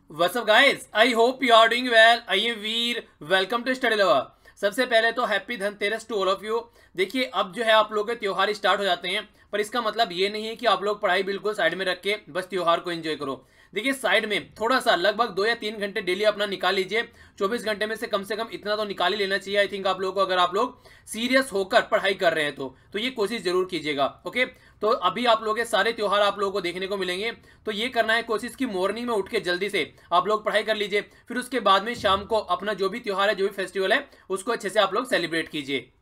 What's up guys? I hope you are doing well. I am Veer. Welcome to Study Lover. सबसे पहले तो happy Dhanteras to all of you. देखिए अब जो है आप लोगों के त्योहार स्टार्ट हो जाते हैं, पर इसका मतलब ये नहीं है कि आप लोग पढ़ाई बिल्कुल साइड में रख के बस त्योहार को एंजॉय करो। देखिए साइड में थोड़ा सा लगभग 2 या 3 घंटे डेली अपना निकाल लीजिए। 24 घंटे में से कम इतना तो निकाल ही लेना चाहिए आई थिंक आप लोगों को, अगर आप लोग सीरियस होकर पढ़ाई कर रहे हैं तो ये कोशिश जरूर कीजिएगा। ओके, तो अभी आप लोग के सारे त्योहार आप लोगों को देखने को मिलेंगे, तो ये करना है कोशिश की मॉर्निंग में उठ के जल्दी से आप लोग पढ़ाई कर लीजिए, फिर उसके बाद में शाम को अपना जो भी त्योहार है, जो भी फेस्टिवल है, उसको अच्छे से आप लोग सेलिब्रेट कीजिए।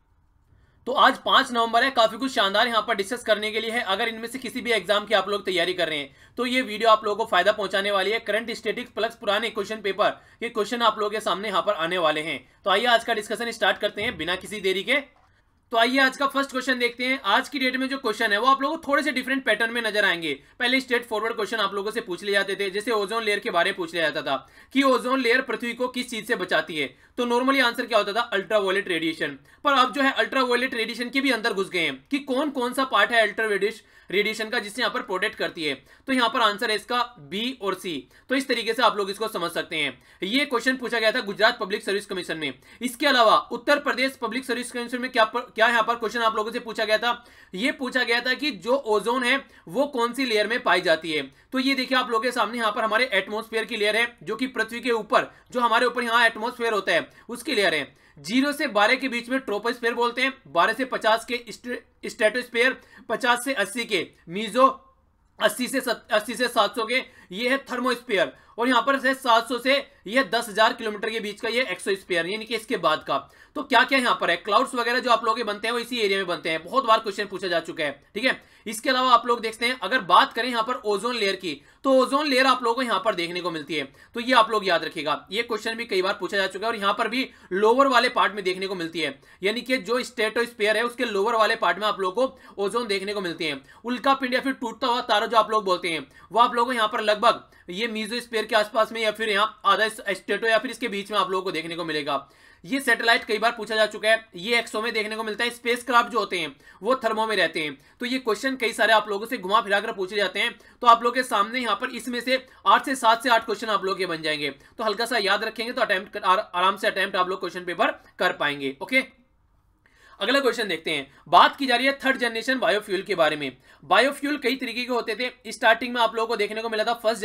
तो आज 5 नवंबर है, काफी कुछ शानदार यहाँ पर डिस्कस करने के लिए है। अगर इनमें से किसी भी एग्जाम की आप लोग तैयारी कर रहे हैं तो ये वीडियो आप लोगों को फायदा पहुंचाने वाली है। करंट स्टैटिक्स प्लस पुराने क्वेश्चन पेपर के क्वेश्चन आप लोगों के सामने यहाँ पर आने वाले हैं। तो आइए आज का डिस्कशन स्टार्ट करते हैं बिना किसी देरी के। तो आइए आज का फर्स्ट क्वेश्चन देखते हैं। आज की डेट में जो क्वेश्चन है वो आप लोगों को थोड़े से डिफरेंट पैटर्न में नजर आएंगे। पहले स्ट्रेट फॉरवर्ड क्वेश्चन आप लोगों से पूछ लिए जाते थे, जैसे ओजोन लेयर के बारे में पूछ लिया जाता था कि ओजोन लेयर पृथ्वी को किस चीज से बचाती है, तो नॉर्मली आंसर क्या होता था, अल्ट्रावायलेट रेडिएशन। पर अब जो है अल्ट्रावायलेट रेडिएशन के भी अंदर घुस गए हैं कि कौन कौन सा पार्ट है अल्ट्रावायलेट रेडिएशन का जिससे यहाँ पर प्रोटेक्ट करती है। तो यहाँ पर आंसर है इसका बी और सी। तो इस तरीके से आप लोग इसको समझ सकते हैं। ये क्वेश्चन पूछा गया था गुजरात पब्लिक सर्विस कमीशन में। इसके अलावा Uttar Pradesh public service commission में क्या यहाँ पर क्वेश्चन आप लोगों से पूछा गया था, ये पूछा गया था कि जो ओजोन है वो कौन सी लेयर में पाई जाती है। तो ये देखिए आप लोगों के सामने यहाँ पर हमारे एटमॉस्फेयर की लेयर है, जो कि पृथ्वी के ऊपर जो हमारे ऊपर यहाँ एटमॉस्फेयर होता है उसकी लेयर है। 0 से 12 के बीच में ट्रोपोस्फेयर बोलते हैं, 12 से 50 के स्ट्रेटोस्फेयर, 50 से 80 के मीजो, 80 से 700 के ये है थर्मोस्फेयर, और यहाँ पर से 700 से ये 10,000 किलोमीटर के बीच का ये एक्सोस्फेयर, यानी कि इसके बाद का। तो क्या क्या यहाँ पर है, क्लाउड्स वगैरह जो आप लोग बनते हैं वो इसी एरिया में बनते हैं। बहुत बार क्वेश्चन पूछा जा चुका है, ठीक है। इसके अलावा आप लोग देखते हैं, अगर बात करें यहाँ पर ओजोन लेयर की, तो ओजोन लेयर आप लोगों को यहाँ पर देखने को मिलती है। तो ये आप लोग याद रखिएगा, ये क्वेश्चन भी कई बार पूछा जा चुका है, और यहाँ पर भी लोअर वाले पार्ट में देखने को मिलती है, यानी कि जो स्ट्रेटोस्फेयर है उसके लोअर वाले पार्ट में आप लोग को ओजोन देखने को मिलती है। उल्का पिंड या फिर टूटता हुआ तारा जो आप लोग बोलते हैं, वो आप लोगों को यहाँ पर लगभग ये मीजोस्फीयर के आसपास में या फिर यहाँ आधा स्ट्रेटो या फिर इसके बीच में आप लोगों को देखने को मिलेगा। ये सैटेलाइट कई बार पूछा जा चुका है, ये एक्सो में देखने को मिलता है। स्पेसक्राफ्ट जो होते हैं वो थर्मो में रहते हैं। तो ये क्वेश्चन कई सारे आप लोगों से घुमा फिरा कर पूछे जाते हैं। तो आप लोगों के सामने यहाँ पर इसमें से 8 से 7 से 8 क्वेश्चन आप लोग के बन जाएंगे। तो हल्का सा याद रखेंगे तो आराम से अटेम्प्ट आप लोग क्वेश्चन पेपर कर पाएंगे। ओके, अगला क्वेश्चन देखते हैं। बात की जा रही है थर्ड जनरेशन बायोफ्यूल के बारे में। बायोफ्यूल कई तरीके के होते थे। स्टार्टिंग में आप लोगों को देखने को मिला था फर्स्ट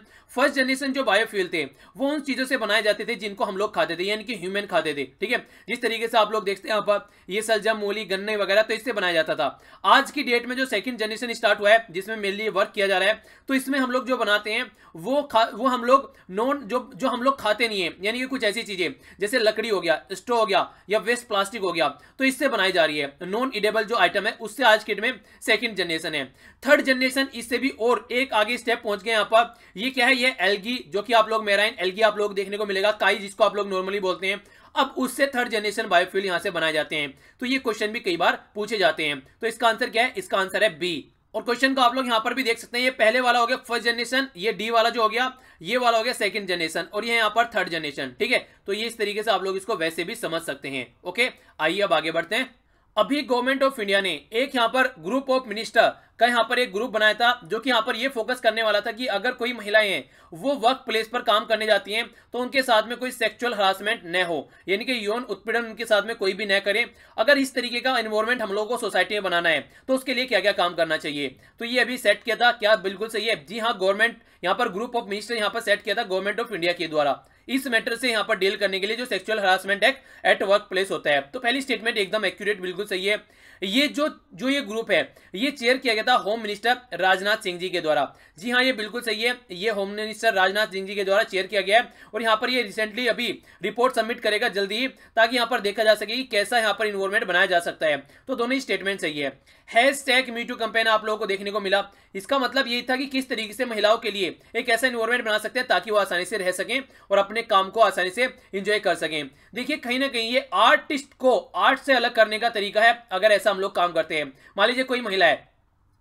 जनरेशन जो बायोफ्यूल थे वो उन चीजों से बनाए जाते थे जिनको हम लोग खाते थे, यानी कि ह्यूमन खाते थे, ठीक है। जिस तरीके से आप लोग देखते हैं यहाँ पर ये सलजम, मूली, गन्ने वगैरह, तो इससे बनाया जाता था। आज की डेट में जो सेकंड जनरेशन स्टार्ट हुआ है, जिसमें मेनली वर्क किया जा रहा है, तो इसमें हम लोग जो बनाते हैं वो हम लोग जो हम लोग खाते नहीं है, यानी कि कुछ ऐसी चीजें जैसे लकड़ी हो गया, स्ट्रॉ हो गया या वेस्ट प्लास्टिक हो गया, तो इससे बनाई जा रही है। नॉन इडेबल जो आइटम है उससे आज के डेट में सेकंड जनरेशन है। थर्ड जनरेशन इससे भी और एक आगे स्टेप पहुंच गए यहाँ पर। ये क्या है, ये एल्गी, जो कि आप लोग मेराइन एल्गी आप लोग देखने को मिलेगा, काई जिसको आप लोग नॉर्मली बोलते हैं। अब उससे थर्ड जनरेशन बायोफ्यूल यहां से बनाए जाते हैं। तो ये क्वेश्चन भी कई बार पूछे जाते हैं। तो इसका आंसर क्या है, इसका आंसर है बी। और क्वेश्चन को आप लोग यहां पर भी देख सकते हैं, ये पहले वाला हो गया फर्स्ट जनरेशन, ये डी वाला जो हो गया ये वाला हो गया सेकंड जनरेशन, और ये यहां पर थर्ड जनरेशन, ठीक है। तो ये इस तरीके से आप लोग इसको वैसे भी समझ सकते हैं। ओके, आइए अब आगे बढ़ते हैं। अभी गवर्नमेंट ऑफ इंडिया ने एक यहाँ पर ग्रुप ऑफ मिनिस्टर का यहाँ पर एक ग्रुप बनाया था, जो कि यहाँ पर ये फोकस करने वाला था कि अगर कोई महिलाएं हैं वो वर्क प्लेस पर काम करने जाती हैं तो उनके साथ में कोई सेक्सुअल हरासमेंट न हो, यानी कि यौन उत्पीड़न उनके साथ में कोई भी न करे। अगर इस तरीके का एनवायरमेंट हम लोगों को सोसाइटी में बनाना है तो उसके लिए क्या क्या काम करना चाहिए। तो ये अभी सेट किया था, क्या बिल्कुल सही है? जी हाँ, गवर्नमेंट यहाँ पर ग्रुप ऑफ मिनिस्टर यहाँ पर सेट किया था गवर्नमेंट ऑफ इंडिया के द्वारा, इस मैटर से यहाँ पर डील करने के लिए, जो sexual harassment act at workplace होता है। तो पहली स्टेटमेंट एकदम एक्यूरेट, बिल्कुल सही है। ये जो ये ग्रुप है ये चेयर किया गया था होम मिनिस्टर राजनाथ सिंह जी के द्वारा। जी हाँ, ये बिल्कुल सही है, ये होम मिनिस्टर राजनाथ सिंह जी के द्वारा चेयर किया गया है। और यहाँ पर ये रिसेंटली अभी रिपोर्ट सबमिट करेगा जल्दी ही, ताकि यहाँ पर देखा जा सके कि कैसा यहाँ पर इन्वॉल्वमेंट बनाया जा सकता है। तो दोनों ही स्टेटमेंट सही है। #MeToo कैंपेन आप लोगों को देखने को मिला। इसका मतलब यही था कि किस तरीके से महिलाओं के लिए एक ऐसा इन्वॉल्वमेंट बना सकते हैं ताकि वो आसानी से रह सकें और अपने काम को आसानी से एंजॉय कर सकें। देखिए कहीं ना कहीं ये आर्टिस्ट को आर्ट से अलग करने का तरीका है, अगर ऐसा हम लोग काम करते हैं। मान लीजिए कोई महिला है,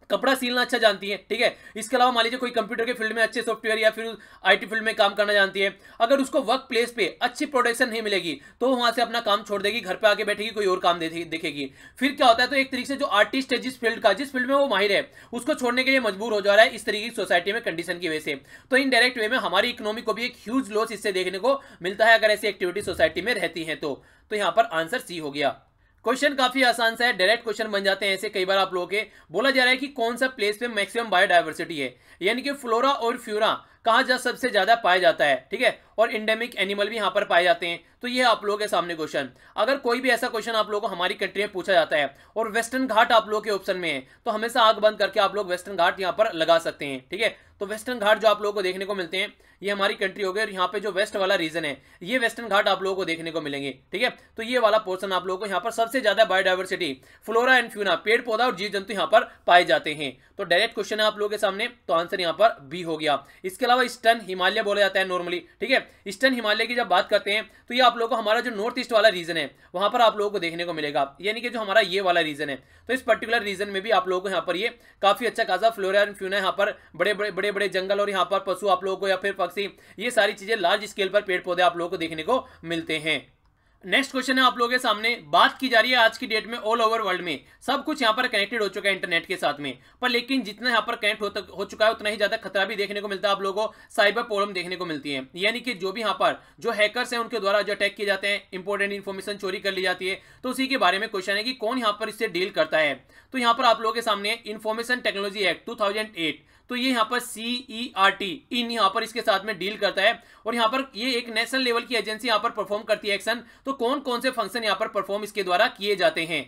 कपड़ा सिलना अच्छा जानती है, ठीक है। इसके अलावा मान लीजिए कोई कंप्यूटर के फील्ड में अच्छे सॉफ्टवेयर या फिर आईटी फील्ड में काम करना जानती है, अगर उसको वर्क प्लेस पे अच्छी प्रोडक्शन नहीं मिलेगी तो वहां से अपना काम छोड़ देगी, घर पे आके बैठेगी, कोई और काम देखेगी। फिर क्या होता है, तो एक तरीके से जो आर्टिस्ट है जिस फील्ड में वो माहिर है उसको छोड़ने के लिए मजबूर हो जा रहा है इस तरीके की सोसाइटी में कंडीशन की वजह से। तो इनडायरेक्ट वे में हमारी इकोनॉमी को भी एक ह्यूज लॉस इससे देखने को मिलता है अगर ऐसी एक्टिविटी सोसाइटी में रहती है तो यहाँ पर आंसर सी हो गया। क्वेश्चन काफी आसान सा है, डायरेक्ट क्वेश्चन बन जाते हैं ऐसे कई बार आप लोगों के। बोला जा रहा है कि कौन सा प्लेस पे मैक्सिमम बायोडायवर्सिटी है, यानी कि फ्लोरा और फ्यूरा कहाँ जा सबसे ज्यादा पाया जाता है, ठीक है, और इंडेमिक एनिमल भी यहाँ पर पाए जाते हैं। तो ये आप लोगों के सामने क्वेश्चन, अगर कोई भी ऐसा क्वेश्चन आप लोगों को हमारी कंट्री में पूछा जाता है और वेस्टर्न घाट आप लोगों के ऑप्शन में है तो हमेशा आंख बंद करके आप लोग वेस्टर्न घाट यहाँ पर लगा सकते हैं, ठीक है। तो वेस्टर्न घाट जो आप लोगों को देखने को मिलते हैं ये हमारी कंट्री हो गई, और यहाँ पे जो वेस्ट वाला रीजन है ये वेस्टर्न घाट आप लोगों को देखने को मिलेंगे, ठीक है। तो ये वाला पोर्शन आप लोगों को यहाँ पर सबसे ज्यादा बायोडायवर्सिटी, फ्लोरा एंड फ्यूना, पेड़ पौधा और जीव जंतु यहाँ पर पाए जाते हैं। तो डायरेक्ट क्वेश्चन है आप लोगों के सामने, तो आंसर यहाँ पर बी हो गया। इसके अलावा ईस्टर्न हिमालय बोला जाता है नॉर्मली, ठीक है। ईस्टर्न हिमालय की जब बात करते हैं तो ये आप लोगों को हमारा जो नॉर्थ ईस्ट वाला रीजन है वहां पर आप लोगों को देखने को मिलेगा, यानी कि जो हमारा ये वाला रीजन है। तो इस पर्टिकुलर रीजन में भी आप लोगों को यहाँ पर ये काफी अच्छा खासा फ्लोरा एंड फ्यूना, यहाँ पर बड़े बड़े जंगल और यहाँ पर पशु आप लोगों को या फिर पक्षी, ये सारी चीजें लार्ज स्केल पर पेड़ पौधे आप लोगों को देखने को मिलते हैं। नेक्स्ट क्वेश्चन है आप लोगों के सामने, बात की जा रही है आज की डेट में ऑल ओवर वर्ल्ड में सब कुछ यहाँ पर कनेक्टेड हो चुका है इंटरनेट के साथ में, पर लेकिन जितना यहाँ पर कनेक्ट हो चुका है उतना ही ज्यादा खतरा भी देखने को मिलता है, आप लोगों को साइबर प्रॉब्लम देखने को मिलती है, यानी कि जो भी यहाँ पर जो हैकर्स हैं उनके द्वारा जो अटैक किए जाते हैं, इंपॉर्टेंट इन्फॉर्मेशन चोरी कर ली जाती है। तो उसी के बारे में क्वेश्चन है कि कौन यहाँ पर इससे डील करता है। तो यहाँ पर आप लोगों के सामने इंफॉर्मेशन टेक्नोलॉजी एक्ट 2008, तो ये यहाँ पर CERT इन यहाँ पर इसके साथ में डील करता है, और यहाँ पर ये एक नेशनल लेवल की एजेंसी यहाँ पर परफॉर्म करती है एक्शन। तो कौन कौन से फंक्शन यहाँ पर परफॉर्म इसके द्वारा किए जाते हैं।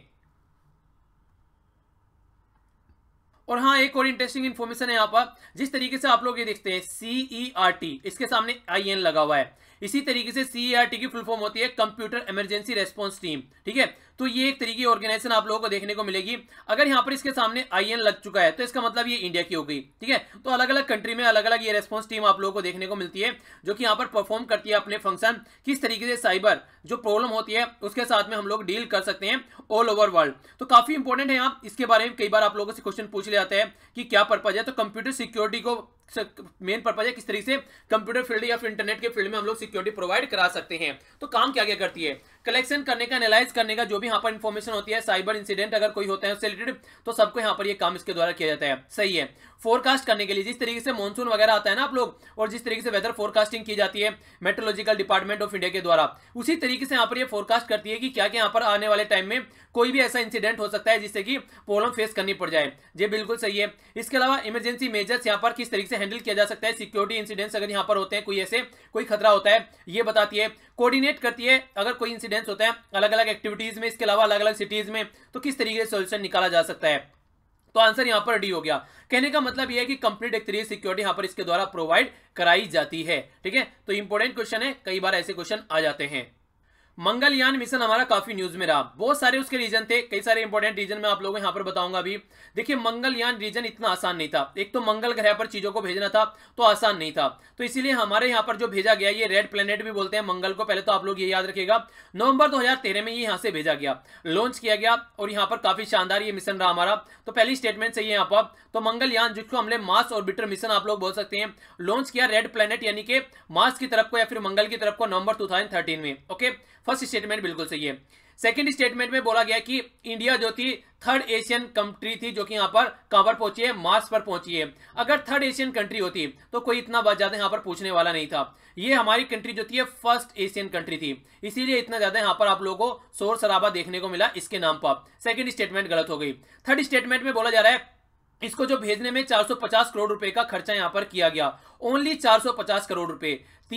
और हाँ, एक और इंटरेस्टिंग इन्फॉर्मेशन है यहाँ पर, जिस तरीके से आप लोग ये देखते हैं CERT, इसके सामने IN लगा हुआ है, इसी तरीके से CERT की फुल फॉर्म होती है कंप्यूटर इमरजेंसी रेस्पॉन्स टीम, ठीक है। तो ये एक तरीके की ऑर्गेनाइजेशन आप लोगों को देखने को मिलेगी। अगर यहाँ पर इसके सामने IN लग चुका है तो इसका मतलब ये इंडिया की हो गई, ठीक है। तो अलग अलग कंट्री में अलग अलग ये रेस्पॉन्स टीम आप लोगों को देखने को मिलती है जो कि यहाँ पर परफॉर्म करती है अपने फंक्शन, किस तरीके से साइबर जो प्रॉब्लम होती है उसके साथ में हम लोग डील कर सकते हैं ऑल ओवर वर्ल्ड। तो काफी इंपॉर्टेंट है यहाँ, इसके बारे में कई बार आप लोगों से क्वेश्चन पूछ ले जाते हैं कि क्या पर्पज है। तो कंप्यूटर सिक्योरिटी को मेन पर्पज है किस तरीके से कंप्यूटर फील्ड या फिर इंटरनेट के फील्ड में हम लोग सिक्योरिटी प्रोवाइड करा सकते हैं। तो काम क्या क्या करती है, कलेक्शन करने का, एनालाइज करने का, जो भी यहाँ पर इंफॉर्मेशन होती है, साइबर इंसिडेंट अगर कोई होता है उससे रिलेटेड तो सबको यहाँ पर ये काम इसके द्वारा किया जाता है, सही है। फोरकास्ट करने के लिए, जिस तरीके से मॉनसून वगैरह आता है ना आप लोग, और जिस तरीके से वेदर फोरकास्टिंग की जाती है मेट्रोलॉजिकल डिपार्टमेंट ऑफ इंडिया के द्वारा, उसी तरीके से यहाँ पर ये फोरकास्ट करती है कि क्या क्या यहाँ पर आने वाले टाइम में कोई भी ऐसा इंसिडेंट हो सकता है जिससे कि प्रॉब्लम फेस करनी पड़ जाए। ये बिल्कुल सही है। इसके अलावा इमरजेंसी मेजर्स यहाँ पर किस तरीके से हैंडल किया जा सकता है, सिक्योरिटी इंसिडेंट्स अगर यहाँ पर होते हैं, कोई ऐसे कोई खतरा होता है ये बताती है। कोऑर्डिनेट करती है अगर कोई इंसिडेंट्स होता है अलग अलग एक्टिविटीज में, इसके अलावा अलग अलग सिटीज में, तो किस तरीके से सोल्यूशन निकाला जा सकता है। तो आंसर यहाँ पर डी हो गया। कहने का मतलब यह है कि कंप्लीट एक तरीके सिक्योरिटी यहाँ पर इसके द्वारा प्रोवाइड कराई जाती है, ठीक है। तो इंपॉर्टेंट क्वेश्चन है, कई बार ऐसे क्वेश्चन आ जाते हैं। मंगलयान मिशन हमारा काफी न्यूज में रहा, बहुत सारे उसके रीजन थे, कई सारे इंपॉर्टेंट रीजन मैं आप लोगों को यहाँ पर बताऊंगा अभी। देखिए मंगलयान रीजन इतना आसान नहीं था, एक तो मंगल ग्रह पर चीजों को भेजना था तो आसान नहीं था, तो इसीलिए हमारे यहाँ पर जो भेजा गया, ये रेड प्लेनेट भी बोलते हैं मंगल को, पहले तो आप लोग ये याद रखिएगा। नवंबर 2013 में ये यहाँ से भेजा गया, लॉन्च किया गया, और यहाँ पर काफी शानदार ये मिशन रहा हमारा। तो पहली स्टेटमेंट सही है यहाँ पर। तो मंगलयान जिसको हमने मार्स ऑर्बिटर मिशन आप लोग बोल सकते हैं, लॉन्च किया रेड प्लेनेट यानी कि मार्स की तरफ को या फिर मंगल की तरफ को नवंबर 2013 में, ओके। फर्स्ट स्टेटमेंट बिल्कुल सही है। सेकंड स्टेटमेंट में बोला गया कि इंडिया जो थी थर्ड एशियन कंट्री थी जो कि यहाँ पर कहां पर पहुंची है, मार्स पर पहुंची है। अगर थर्ड एशियन कंट्री होती तो कोई इतना ज्यादा यहाँ पर पूछने वाला नहीं था। ये हमारी कंट्री जो थी फर्स्ट एशियन कंट्री थी, इसीलिए इतना ज्यादा यहाँ पर आप लोगों को शोर शराबा देखने को मिला इसके नाम पर। सेकंड स्टेटमेंट गलत हो गई। थर्ड स्टेटमेंट में बोला जा रहा है इसको जो भेजने में 450 करोड़ रुपए का खर्चा यहां पर किया गया, ओनली 450 करोड़ रुपए।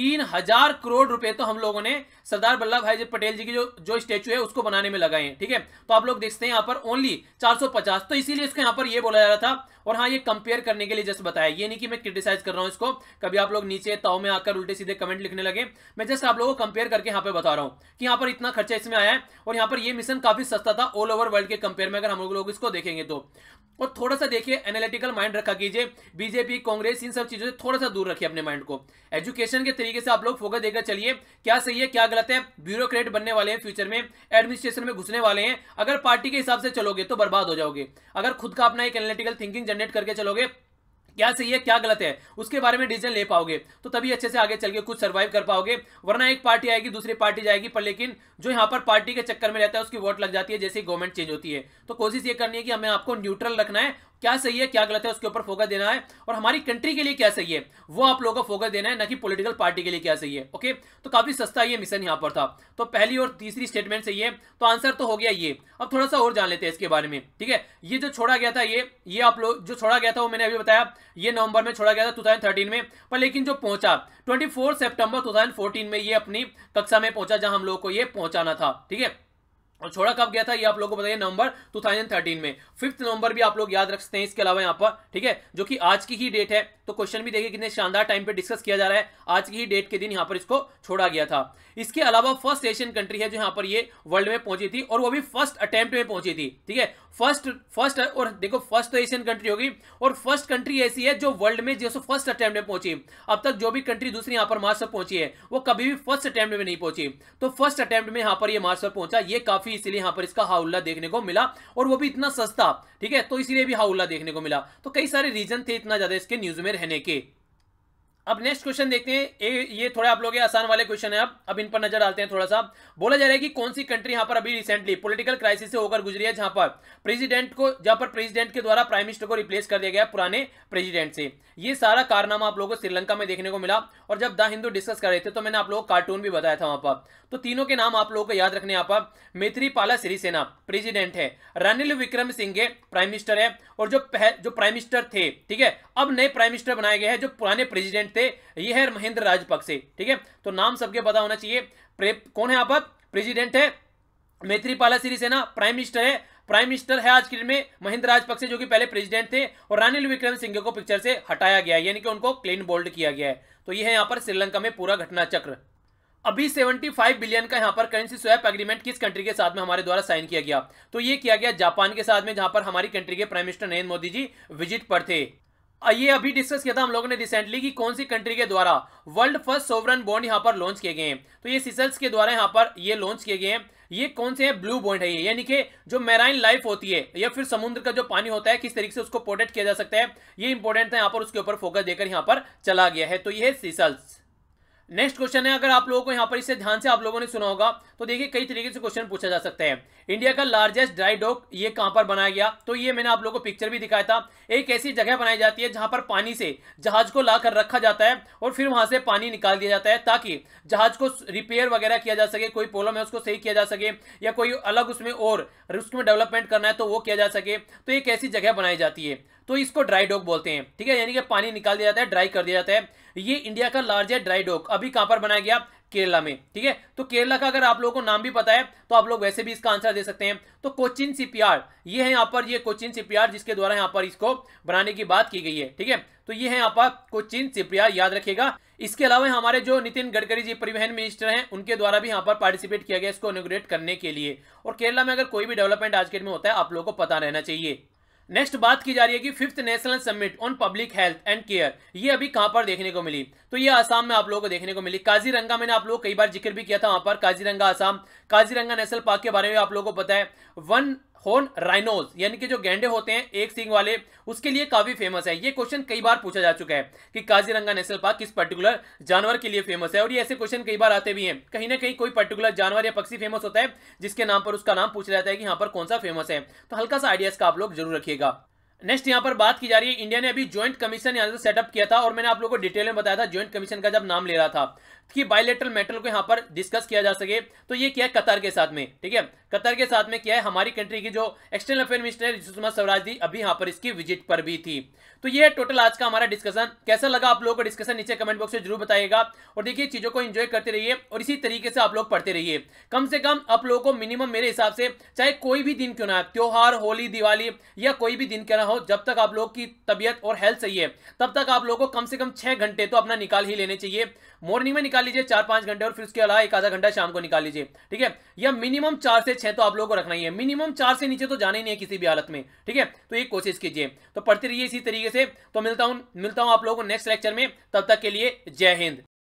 3000 करोड़ रुपए तो हम लोगों ने सरदार वल्लभ भाई पटेल जी की जो स्टेचू है उसको बनाने में लगाए हैं, ठीक है। तो आप लोग देखते हैं यहाँ पर ओनली 450, तो इसीलिए इसको यहाँ पर ये बोला जा रहा था। और हाँ, ये कंपेयर करने के लिए जस्ट बताया, ये नहीं कि मैं क्रिटिसाइज कर रहा हूं इसको, कभी आप लोग नीचे ताव में आकर उल्टे सीधे कमेंट लिखने लगे। मैं जस्ट आप लोगों को कंपेयर करके यहाँ पे बता रहा हूँ कि यहाँ पर इतना खर्चा इसमें आया है, और यहाँ पर ये मिशन काफी सस्ता था ऑल ओवर वर्ल्ड के कंपेयर में, अगर हम लोग इसको देखेंगे तो। और थोड़ा सा देखिए, एनालिटिकल माइंड रखा कीजिए, बीजेपी कांग्रेस इन सब चीजों से थोड़ा सा सा दूर रखिए अपने माइंड को। एजुकेशन के तरीके से आप लोग फोकस देकर चलिए, क्या सही है क्या गलत है। ब्यूरोक्रेट बनने वाले हैं फ्यूचर में, एडमिनिस्ट्रेशन में घुसने वाले हैं, अगर पार्टी के हिसाब से चलोगे तो बर्बाद हो जाओगे। अगर खुद का अपना एक एनालिटिकल थिंकिंग जनरेट करके चलोगे, क्या सही है क्या गलत है उसके बारे में डिसीजन ले पाओगे, तो तभी अच्छे से आगे चल के कुछ सर्वाइव कर पाओगे। वरना एक पार्टी आएगी दूसरी पार्टी जाएगी, पर लेकिन जो यहाँ पर पार्टी के चक्कर में रहता है उसकी वोट लग जाती है जैसे ही गवर्नमेंट चेंज होती है। तो कोशिश ये करनी है कि हमें आपको न्यूट्रल रखना है, क्या सही है क्या गलत है उसके ऊपर फोकस देना है, और हमारी कंट्री के लिए क्या सही है वो आप लोगों को फोकस देना है, ना कि पॉलिटिकल पार्टी के लिए क्या सही है। ओके, तो काफी सस्ता ये मिशन यहाँ पर था। तो पहली और तीसरी स्टेटमेंट सही है, तो आंसर तो हो गया ये। अब थोड़ा सा और जान लेते हैं इसके बारे में, ठीक है। ये जो छोड़ा गया था ये आप लोग जो छोड़ा गया था वो मैंने अभी बताया, ये नवंबर में छोड़ा गया था 2013 में, पर लेकिन जो पहुंचा 24 सितंबर 2014 में ये अपनी कक्षा में पहुंचा जहां हम लोग को ये पहुंचाना था, ठीक है। और छोड़ा कब गया था ये आप लोगों को बताइए, नवंबर 2013 में। 5 नवंबर भी आप लोग याद रख सकते हैं इसके अलावा यहाँ पर, ठीक है, जो कि आज की ही डेट है। तो क्वेश्चन भी देखिए कितने शानदार टाइम पे डिस्कस किया जा रहा है, आज की ही डेट के दिन यहाँ पर इसको छोड़ा गया था। इसके अलावा फर्स्ट एशियन कंट्री है जो यहाँ पर ये वर्ल्ड में पहुंची थी, और वो भी फर्स्ट अटेम्प्ट में पहुंची थी, ठीक है। फर्स्ट और देखो फर्स्ट तो एशियन कंट्री होगी, और फर्स्ट कंट्री ऐसी है जो वर्ल्ड में जो फर्स्ट अटेम्प्ट में पहुंची। अब तक जो भी कंट्री दूसरी यहाँ पर मार्स पर पहुंची है वो कभी भी फर्स्ट अटेम्प्ट में नहीं पहुंची, तो फर्स्ट अटेम्प्ट में यहाँ पर ये मार्स पर पहुंचा, ये काफी इसीलिए यहाँ पर इसका हाउल्ला देखने को मिला, और वो भी इतना सस्ता, ठीक है, तो इसलिए भी हाउल्ला देखने को मिला। तो कई सारे रीजन थे इतना ज्यादा इसके न्यूज में रहने के। अब नेक्स्ट क्वेश्चन देखते हैं, ये थोड़ा आप लोग आसान वाले क्वेश्चन है, अब इन पर नजर डालते हैं थोड़ा सा। बोला जा रहा है कि कौन सी कंट्री यहां पर अभी रिसेंटली पॉलिटिकल क्राइसिस से होकर गुजरी है, जहां पर प्रेसिडेंट के द्वारा प्राइम मिनिस्टर को रिप्लेस कर दिया गया पुराने प्रेसिडेंट से। ये सारा कारनामा आप लोगों को श्रीलंका में देखने को मिला, और जब द हिंदू डिस्कस कर रहे थे तो मैंने आप लोगों को कार्टून भी बताया था वहां पर। तो तीनों के नाम आप लोगों को याद रखने, यहाँ पर मैत्रीपाला सिरिसेना प्रेसिडेंट है, रानिल विक्रमसिंघे प्राइम मिनिस्टर है, और जो प्राइम मिनिस्टर थे, ठीक है, अब नए प्राइम मिनिस्टर बनाए गए हैं जो पुराने प्रेसिडेंट थे, ये है महिंद्र राजपक्षे, ठीक है। तो नाम सबके पता होना चाहिए। कौन है यहाँ पर प्रेसिडेंट है मैत्रीपाला सिरिसेना, प्राइम मिनिस्टर है आज के दिन में महिंद्र राजपक्षे जो कि पहले प्रेसिडेंट थे, और रानिल विक्रमसिंघे को पिक्चर से हटाया गया है, यानी कि उनको क्लीन बोल्ड किया गया है। तो ये है यहाँ पर श्रीलंका में पूरा घटना चक्र। अभी 75 बिलियन का यहाँ पर करेंसी स्वैप एग्रीमेंट किस कंट्री के साथ में हमारे द्वारा साइन किया गया, तो ये किया गया जापान के साथ में, जहां पर हमारी कंट्री के prime minister Narendra Modi ji visit पर थे। ये अभी डिस्कस किया था हम लोगों ने रिसेंटली कि कौन सी कंट्री के द्वारा वर्ल्ड फर्स्ट सोवरन बॉन्ड यहाँ पर लॉन्च किए गए हैं, तो ये सीसेल्स के द्वारा यहाँ पर ये लॉन्च किए गए हैं। ये कौन से हैं, ब्लू बॉन्ड है ये, यानी कि जो मैराइन लाइफ होती है या फिर समुद्र का जो पानी होता है किस तरीके से उसको प्रोटेक्ट किया जा सकता है, ये इंपॉर्टेंट था यहाँ पर, उसके ऊपर फोकस देकर यहाँ पर चला गया है। तो ये है सीसेल्स। नेक्स्ट क्वेश्चन है, अगर आप लोगों को यहाँ पर इसे ध्यान से आप लोगों ने सुना होगा तो देखिए कई तरीके से क्वेश्चन पूछा जा सकता है। इंडिया का लार्जेस्ट ड्राई डॉक ये कहां पर बनाया गया, तो ये मैंने आप लोगों को पिक्चर भी दिखाया था। एक ऐसी जगह बनाई जाती है जहां पर पानी से जहाज को लाकर रखा जाता है और फिर वहां से पानी निकाल दिया जाता है, ताकि जहाज को रिपेयर वगैरह किया जा सके, कोई प्रॉब्लम है उसको सही किया जा सके, या कोई अलग उसमें और उसमें डेवलपमेंट करना है तो वो किया जा सके। तो एक ऐसी जगह बनाई जाती है, तो इसको ड्राई डॉक बोलते हैं, ठीक है, यानी कि पानी निकाल दिया जाता है, ड्राई कर दिया जाता है। ये इंडिया का लार्जेस्ट ड्राई डॉक अभी कहां पर बनाया गया, केरला में, ठीक है। तो केरला का अगर आप लोगों को नाम भी पता है तो आप लोग वैसे भी इसका आंसर दे सकते हैं। तो कोचिन शिपयार्ड ये है यहाँ पर, ये कोचिन शिपयार्ड जिसके द्वारा यहाँ पर इसको बनाने की बात की गई है, ठीक है। तो ये है यहाँ पर कोचिन शिपयार्ड, याद रखिएगा। इसके अलावा हमारे जो नितिन गडकरी जी परिवहन मिनिस्टर हैं उनके द्वारा भी यहाँ पर पार्टिसिपेट किया गया इसको इनॉग्रेट करने के लिए। और केरला में अगर कोई भी डेवलपमेंट आज के दिन में होता है आप लोगों को पता रहना चाहिए। नेक्स्ट बात की जा रही है कि 5th national summit on public health and care ये अभी कहां पर देखने को मिली, तो ये आसाम में आप लोगों को देखने को मिली। काजीरंगा मैंने आप लोगों को कई बार जिक्र भी किया था, वहां पर काजीरंगा आसाम। काजीरंगा नेशनल पार्क के बारे में आप लोगों को पता है, वन हॉर्न राइनोज यानी कि जो गैंडे होते हैं एक सींग वाले, उसके लिए काफी फेमस है। ये क्वेश्चन कई बार पूछा जा चुका है कि काजीरंगा नेशनल पार्क किस पर्टिकुलर जानवर के लिए फेमस है, और ये ऐसे क्वेश्चन कई बार आते भी हैं। कहीं ना कहीं कोई पर्टिकुलर जानवर या पक्षी फेमस होता है जिसके नाम पर उसका नाम पूछा जाता है कि यहाँ पर कौन सा फेमस है, तो हल्का सा आइडियाज का आप लोग जरूर रखिएगा। नेक्स्ट यहाँ पर बात की जा रही है, इंडिया ने अभी ज्वाइंट कमीशन यहाँ से सेटअप किया था, और मैंने आप लोगों को डिटेल में बताया था ज्वाइंट कमीशन का जब नाम ले रहा था कि बायलैटरल मैटर को यहाँ पर डिस्कस किया जा सके। तो ये क्या है, कतर के साथ में, ठीक है, कतर के साथ में क्या है, हमारी कंट्री की जो external affair minister Sushma Swaraj ji अभी यहाँ पर इसकी विजिट पर भी थी। तो ये टोटल आज का हमारा डिस्कशन। कैसा लगा आप लोगों को डिस्कशन नीचे कमेंट बॉक्स में जरूर बताइएगा, और देखिए चीजों को एंजॉय करते रहिए और इसी तरीके से आप लोग पढ़ते रहिए। कम से कम आप लोगों को मिनिमम मेरे हिसाब से चाहे कोई भी दिन क्यों ना, त्योहार, होली, दिवाली या कोई भी दिन क्यों ना हो, जब तक आप लोग की तबियत और हेल्थ सही है तब तक आप लोगों को कम से कम 6 घंटे तो अपना निकाल ही लेने चाहिए। मॉर्निंग में निकाल निकाल लीजिए 4-5 घंटे, और फिर उसके अलावा एक आधा घंटा शाम को निकाल लीजिए, ठीक है। या मिनिमम 4 से 6 तो आप लोगों को रखना ही है, मिनिमम 4 से नीचे तो जाना ही नहीं है किसी भी हालत में, ठीक है। तो ये कोशिश कीजिए, तो पढ़ते रहिए इसी तरीके से। तो मिलता हूं आप लोगों को नेक्स्ट लेक्चर में, तब तक के लिए जय हिंद।